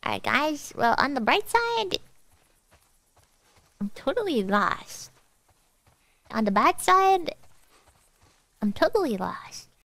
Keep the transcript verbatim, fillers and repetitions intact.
Alright, guys. Well, on the bright side, I'm totally lost. On the bad side, I'm totally lost.